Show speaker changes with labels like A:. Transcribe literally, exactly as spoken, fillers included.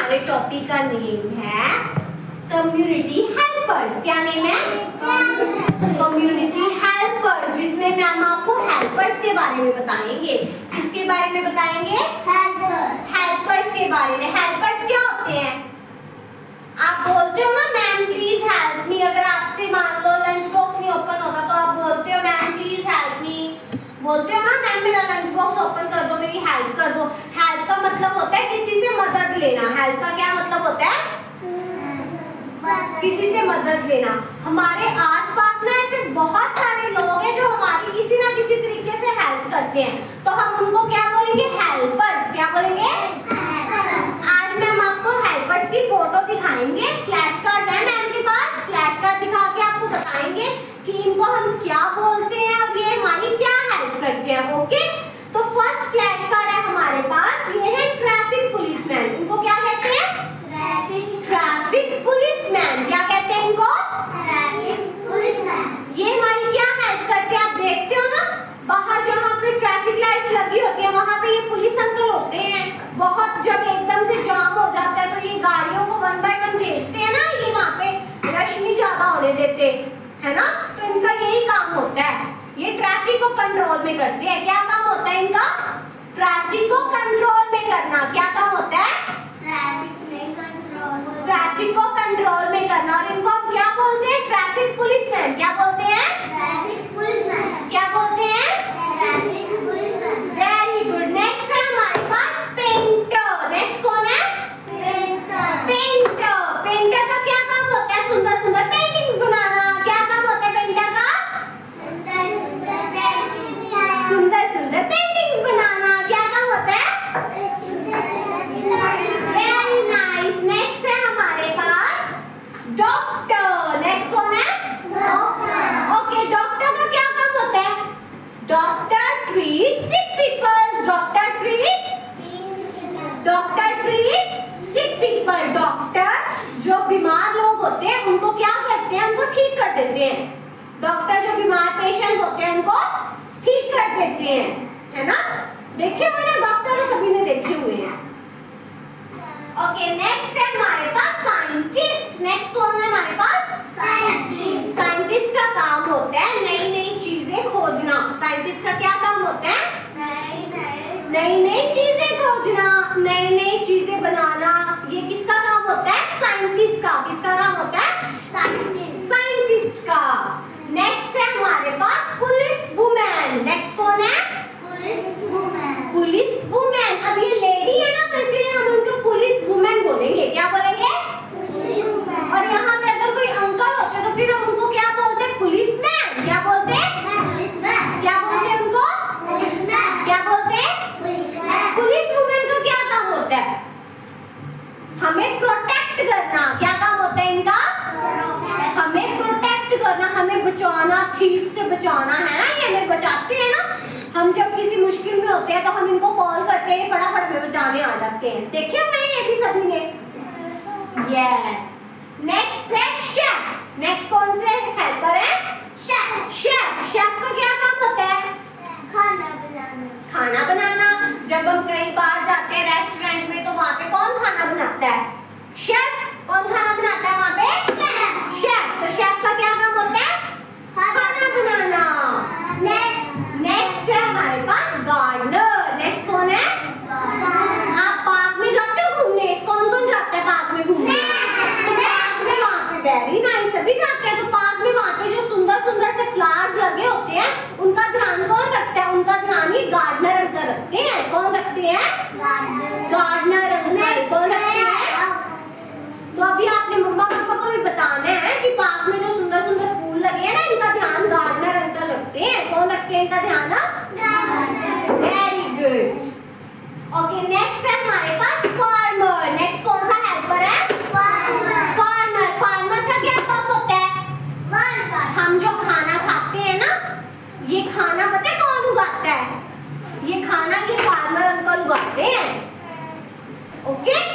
A: हमारे टॉपिक का नेम है कम्युनिटी हेल्पर्स। क्या नेम है? कम्युनिटी हेल्पर्स, जिसमें मैम आपको हेल्पर्स के बारे में बताएंगे। किसके बारे में बताएंगे? हेल्पर्स। हेल्पर्स के बारे में। हेल्पर्स क्या होते हैं? आप बोलते हो ना मैम प्लीज हेल्प मी, अगर आपसे मान लो लंच बॉक्स नहीं ओपन होता तो आप बोलते हो मैम प्लीज हेल्प मी, बोलते हो ना मैम मेरा लंच बॉक्स ओपन कर दो, मेरी हेल्प कर दो। हेल्प का मतलब होता है किसी से मदद लेना। हेल्प का क्या मतलब होता है? किसी से मदद लेना। हमारे आसपास ना ऐसे बहुत सारे लोग हैं जो हमारी किसी ना किसी तरीके से हेल्प करते हैं, तो हम उनको क्या बोलेंगे? हेल्पर्स। क्या बोलेंगे? आज मैम आपको हेल्पर्स की फोटो दिखाएंगे। फ्लैश कार्ड है मैम के पास, फ्लैश कार्ड दिखा के आपको बताएंगे कि इनको हम क्या बोलते हैं और ये हमारी क्या हेल्प करते हैं। ओके, तो फर्स्ट फ्लैश कार्ड है हमारे पास, ये है ट्रैफिक पुलिसमैन। इनको क्या कहते हैं? Traffic policeman. क्या कहते हैं इनको? Traffic policeman. ये हमारी क्या हेल्प करते हैं? आप देखते हो ना बाहर जहाँ पे ट्रैफिक लाइट्स लगी होती है वहाँ पे ये पुलिस अंकल होते हैं। बहुत जब एकदम से जाम हो जाता है तो ये गाड़ियों को वन बाय वन भेजते हैं ना, ये वहाँ पे रश नहीं ज्यादा होने देते, है ना। तो इनका यही काम होता है, ये ट्रैफिक को कंट्रोल में करते हैं। क्या काम होता है इनका? ट्रैफिक को कंट्रोल में करना। क्या काम होता है? ट्रैफिक को कंट्रोल में करना। और इनको हम क्या बोलते हैं? Traffic policeman. क्या बोलते हैं? Traffic policeman. क्या बोलते हैं? Traffic policeman. Very good. Next है हमारे पास पेंटर। नेक्स्ट कौन है? पेंटर। पेंटर। पेंटर का क्या काम होता है? सुंदर सुंदर पेंटिंग्स बनाना। क्या काम होता है पेंटर का? सुंदर सुंदर पेंटिंग्स बनाना। क्या काम होता है? Very nice. नेक्स्ट है हमारे पास डॉक्टर। नेक्स्ट कौन है? डॉक्टर। ओके, डॉक्टर का क्या काम होता है? Doctor treat sick people. Doctor treat doctor treat sick people. Doctor जो बीमार लोग होते हैं उनको क्या करते हैं? उनको ठीक कर देते हैं। डॉक्टर जो बीमार पेशेंट्स होते हैं उनको ठीक कर देते हैं, है ना। देखे हुए ना डॉक्टर, सभी ने देखे हुए हैं। ओके, नेक्स्ट है हमारे पास साइंटिस्ट। नेक्स्ट कौन है हमारे पास? साइंटिस्ट। साइंटिस्ट का काम होता है नई नई चीजें खोजना। साइंटिस्ट का क्या काम होता है? नई नई चीजें खोजना, नई नई चीजें बनाना। ये किसका काम होता है? साइंटिस्ट का। किसका काम होता है? साइंटिस्ट। साइंटिस्ट का। नेक्स्ट है हमारे पास पुलिस वुमेन। नेक्स्ट कौन है? Police women. Police women. अब ये लेडी है ना तो इसलिए हम उनको पुलिस वुमेन बोलेंगे। क्या बोलेंगे? Police women. और यहाँ पे अगर कोई अंकल होते तो फिर हम उनको क्या बोलते? पुलिसमैन। क्या बोलते? पुलिसमैन। क्या बोलते उनको? पुलिसमैन। क्या बोलते? पुलिसमैन। पुलिस वुमेन का क्या काम होता है? हमें प्रोटेक्ट करना। क्या काम होता है इनका? हमें प्रोटेक्ट करना, हमें बचाना, ठीक से बचाना, है ना। ये हमें बचाते हैं ना। हम जब किसी मुश्किल में होते हैं तो हम इनको कॉल करते हैं, फटाफट में बचाने आ जाते हैं। देखे हुए हैं ये भी सभी ने। यस। नेक्स्ट है शेफ। नेक्स्ट कौन से हेल्पर है? शेफ। शेफ। शेफ का क्या काम होता है? खाना बनाना। खाना बनाना। जब हम कहीं बाहर जाते हैं रेस्टोरेंट में तो वहाँ पे कौन खाना बनाता है? शेफ। कौन खाना बनाता है वहाँ पे? शेफ। शेफ। तो शेफ का क्या काम होता है? खाना बनाना। नेक्स्ट है हमारे पास गार्डनर। नेक्स्ट कौन है? आप पार्क में जाते हो घूमने? कौन कौन जाता है पार्क में घूमने? तो पार्क में वहाँ पे वेरी नाइस सभी जाते हैं। तो पार्क में वहाँ पे जो सुंदर सुंदर से फ्लावर्स लगे होते हैं उनका ध्यान कौन रखता है? उनका ध्यान ही गार्डनर अंकल रखते हैं। कौन रखते हैं? Gardener uncle. कौन रखते हैं? तो अभी आपने मम्मा पापा को भी बताना है कि पार्क में जो सुंदर सुंदर फूल लगे हैं ना इनका ध्यान गार्डनर अंकल रखते हैं। कौन रखते हैं इनका ध्यान? Very good. ओके, नेक्स्ट है हमारे पास फार्मर। नेक्स्ट कौन सा हेल्पर है? फार्मर। फार्मर। फार्मर का क्या काम होता है? हम जो खाना खाते हैं ना, ये खाना पता है कौन उगाता है? ये खाना ये फार्मर अंकल उगाते हैं। ओके,